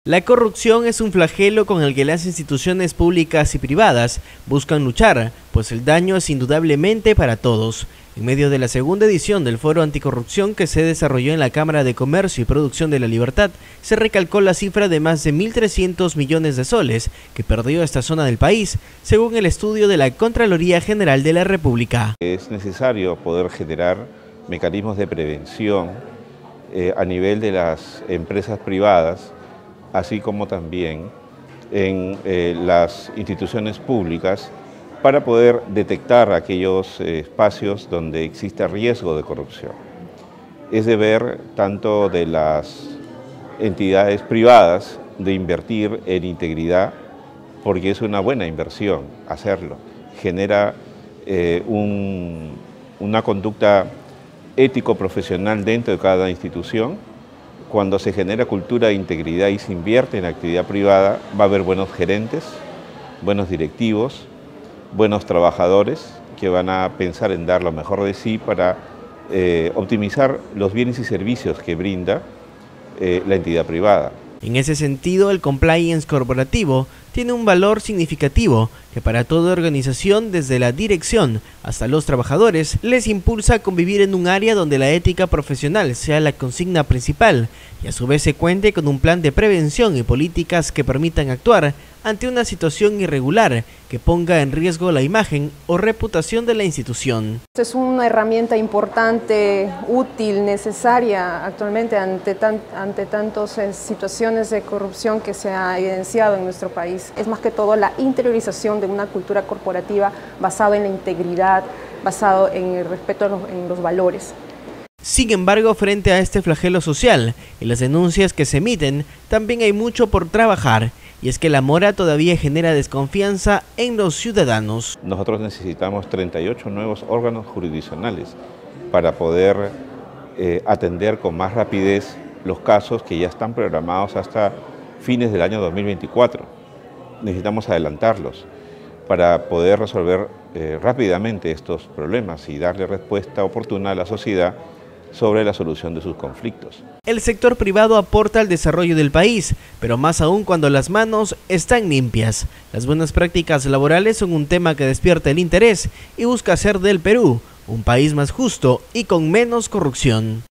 La corrupción es un flagelo con el que las instituciones públicas y privadas buscan luchar, pues el daño es indudablemente para todos. En medio de la segunda edición del Foro Anticorrupción que se desarrolló en la Cámara de Comercio y Producción de La Libertad, se recalcó la cifra de más de 1.300 millones de soles que perdió esta zona del país, según el estudio de la Contraloría General de la República. Es necesario poder generar mecanismos de prevención a nivel de las empresas privadas, así como también en las instituciones públicas, para poder detectar aquellos espacios donde existe riesgo de corrupción. Es deber tanto de las entidades privadas de invertir en integridad, porque es una buena inversión hacerlo. Genera una conducta ético-profesional dentro de cada institución. Cuando se genera cultura de integridad y se invierte en actividad privada, va a haber buenos gerentes, buenos directivos, buenos trabajadores que van a pensar en dar lo mejor de sí para optimizar los bienes y servicios que brinda la entidad privada. En ese sentido, el compliance corporativo tiene un valor significativo que para toda organización, desde la dirección hasta los trabajadores, les impulsa a convivir en un área donde la ética profesional sea la consigna principal y a su vez se cuente con un plan de prevención y políticas que permitan actuar ante una situación irregular que ponga en riesgo la imagen o reputación de la institución. Es una herramienta importante, útil, necesaria actualmente ante tantas situaciones de corrupción que se ha evidenciado en nuestro país. Es más que todo la interiorización de una cultura corporativa basada en la integridad, basado en el respeto en los valores. Sin embargo, frente a este flagelo social y las denuncias que se emiten, también hay mucho por trabajar, y es que la mora todavía genera desconfianza en los ciudadanos. Nosotros necesitamos 38 nuevos órganos jurisdiccionales para poder atender con más rapidez los casos que ya están programados hasta fines del año 2024. Necesitamos adelantarlos para poder resolver rápidamente estos problemas y darle respuesta oportuna a la sociedad sobre la solución de sus conflictos. El sector privado aporta al desarrollo del país, pero más aún cuando las manos están limpias. Las buenas prácticas laborales son un tema que despierta el interés y busca hacer del Perú un país más justo y con menos corrupción.